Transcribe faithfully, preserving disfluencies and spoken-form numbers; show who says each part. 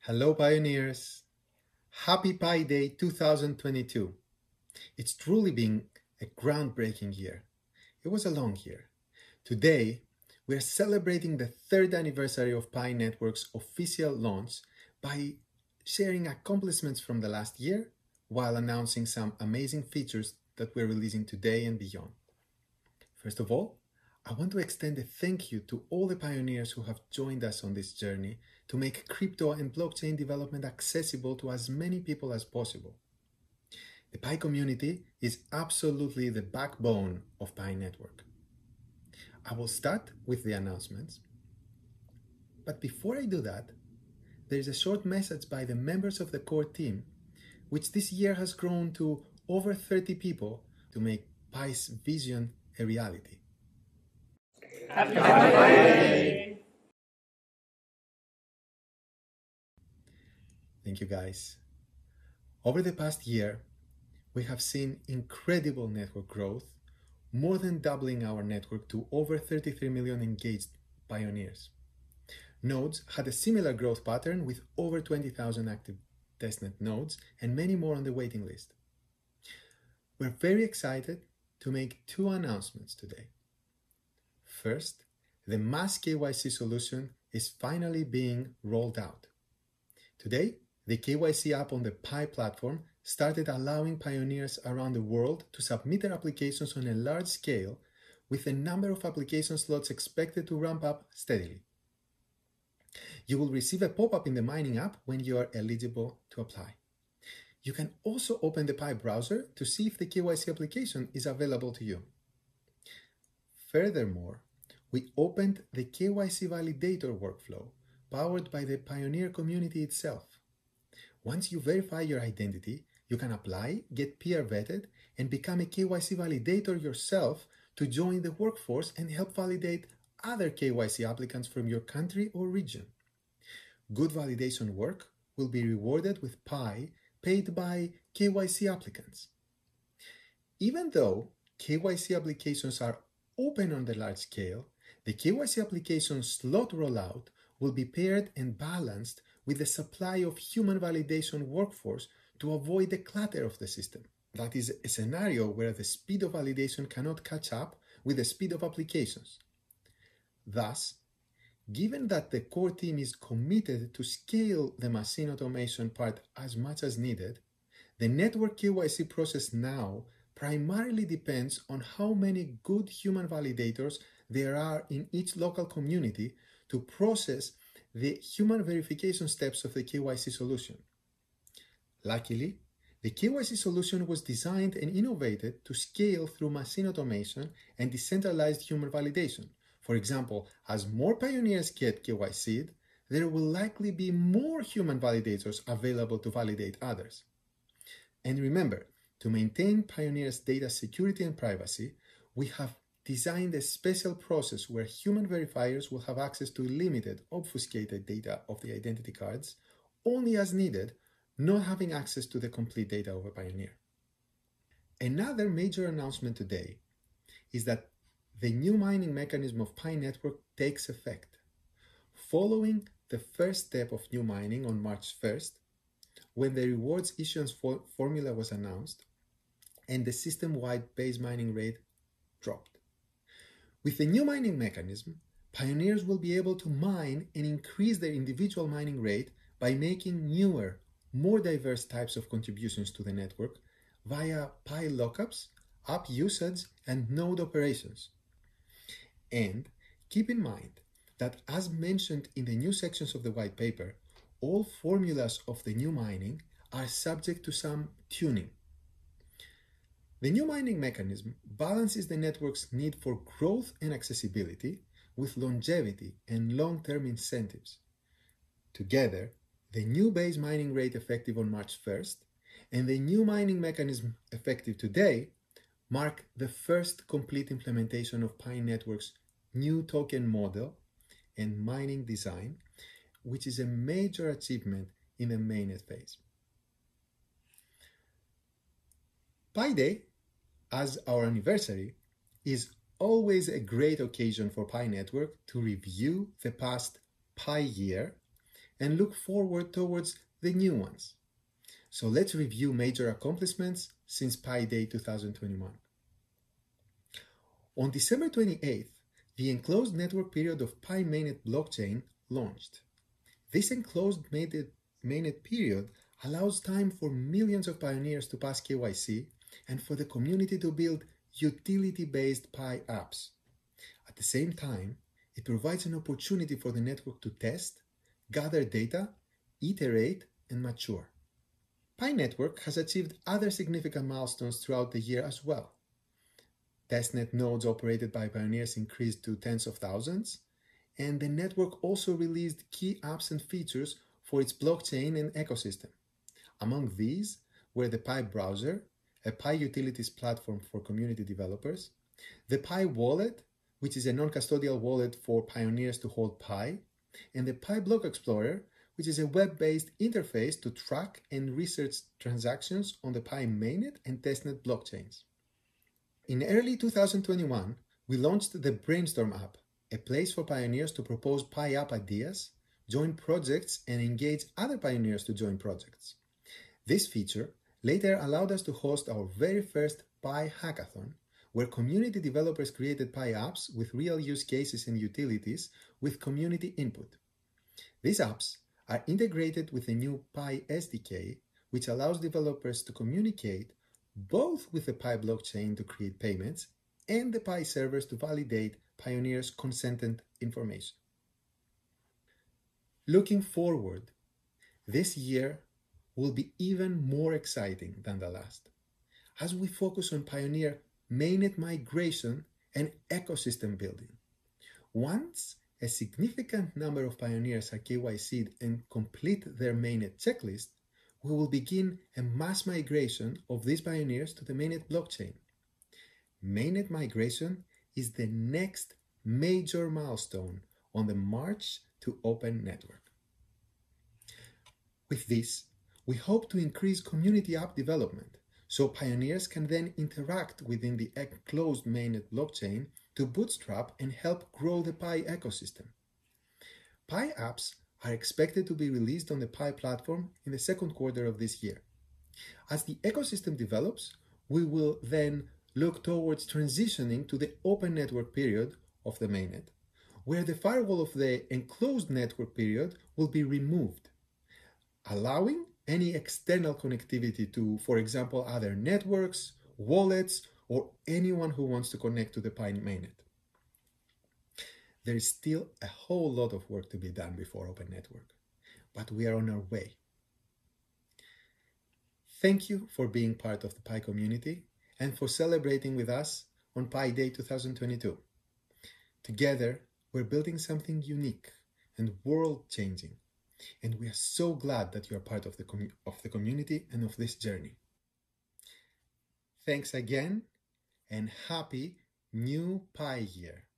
Speaker 1: Hello pioneers! Happy Pi Day two thousand twenty-two. It's truly been a groundbreaking year. It was a long year. Today, we are celebrating the third anniversary of Pi Network's official launch by sharing accomplishments from the last year while announcing some amazing features that we're releasing today and beyond. First of all, I want to extend a thank you to all the pioneers who have joined us on this journey to make crypto and blockchain development accessible to as many people as possible. The Pi community is absolutely the backbone of Pi Network. I will start with the announcements. But before I do that, there is a short message by the members of the core team, which this year has grown to over thirty people to make Pi's vision a reality.
Speaker 2: Happy Pi Day!
Speaker 1: Thank you, guys. Over the past year, we have seen incredible network growth, more than doubling our network to over thirty-three million engaged pioneers. Nodes had a similar growth pattern with over twenty thousand active testnet nodes and many more on the waiting list. We're very excited to make two announcements today. First, the mass K Y C solution is finally being rolled out. Today, the K Y C app on the Pi platform started allowing pioneers around the world to submit their applications on a large scale, with the number of application slots expected to ramp up steadily. You will receive a pop-up in the mining app when you are eligible to apply. You can also open the Pi browser to see if the K Y C application is available to you. Furthermore, we opened the K Y C validator workflow powered by the Pioneer community itself. Once you verify your identity, you can apply, get peer vetted, and become a K Y C validator yourself to join the workforce and help validate other K Y C applicants from your country or region. Good validation work will be rewarded with Pi paid by K Y C applicants. Even though K Y C applications are open on the large scale, the K Y C application slot rollout will be paired and balanced with the supply of human validation workforce to avoid the clutter of the system. That is a scenario where the speed of validation cannot catch up with the speed of applications. Thus, given that the core team is committed to scale the machine automation part as much as needed, the network K Y C process now primarily depends on how many good human validators there are in each local community to process the human verification steps of the K Y C solution. Luckily, the K Y C solution was designed and innovated to scale through machine automation and decentralized human validation. For example, as more pioneers get K Y C'd, there will likely be more human validators available to validate others. And remember, to maintain pioneers' data security and privacy, we have designed a special process where human verifiers will have access to limited, obfuscated data of the identity cards, only as needed, not having access to the complete data of a pioneer. Another major announcement today is that the new mining mechanism of Pi Network takes effect. Following the first step of new mining on March first, when the rewards issuance for formula was announced and the system-wide base mining rate dropped. With the new mining mechanism, pioneers will be able to mine and increase their individual mining rate by making newer, more diverse types of contributions to the network via Pi lockups, app usage, and node operations. And keep in mind that, as mentioned in the new sections of the white paper, all formulas of the new mining are subject to some tuning. The new mining mechanism balances the network's need for growth and accessibility with longevity and long-term incentives. Together, the new base mining rate effective on March first and the new mining mechanism effective today mark the first complete implementation of Pi Network's new token model and mining design, which is a major achievement in the mainnet phase. Pi Day, as our anniversary, is always a great occasion for Pi Network to review the past Pi year and look forward towards the new ones. So let's review major accomplishments since Pi Day twenty twenty-one. On December twenty-eighth, the enclosed network period of Pi Mainnet blockchain launched. This enclosed mainnet period allows time for millions of pioneers to pass K Y C and for the community to build utility-based Pi apps. At the same time, it provides an opportunity for the network to test, gather data, iterate, and mature. Pi Network has achieved other significant milestones throughout the year as well. Testnet nodes operated by pioneers increased to tens of thousands, and the network also released key apps and features for its blockchain and ecosystem. Among these were the Pi Browser, a Pi Utilities platform for community developers, the Pi Wallet, which is a non-custodial wallet for pioneers to hold Pi, and the Pi Block Explorer, which is a web-based interface to track and research transactions on the Pi Mainnet and Testnet blockchains. In early two thousand twenty-one, we launched the Brainstorm app, a place for pioneers to propose Pi app ideas, join projects, and engage other pioneers to join projects. This feature later allowed us to host our very first Pi Hackathon, where community developers created Pi apps with real use cases and utilities with community input. These apps are integrated with the new Pi S D K, which allows developers to communicate both with the Pi blockchain to create payments and the Pi servers to validate pioneers' consented information. Looking forward, this year will be even more exciting than the last, as we focus on pioneer mainnet migration and ecosystem building. Once a significant number of pioneers are K Y C'd and complete their mainnet checklist, we will begin a mass migration of these pioneers to the mainnet blockchain. Mainnet migration is the next major milestone on the march to open network. With this, we hope to increase community app development, so pioneers can then interact within the closed mainnet blockchain to bootstrap and help grow the Pi ecosystem. Pi apps are expected to be released on the Pi platform in the second quarter of this year. As the ecosystem develops, we will then look towards transitioning to the open network period of the mainnet, where the firewall of the enclosed network period will be removed, allowing any external connectivity to, for example, other networks, wallets, or anyone who wants to connect to the Pi mainnet. There is still a whole lot of work to be done before open network, but we are on our way. Thank you for being part of the Pi community and for celebrating with us on Pi Day twenty twenty-two. Together, we're building something unique and world-changing, and we are so glad that you are part of the, com- of the community and of this journey. Thanks again, and happy New Pi Year!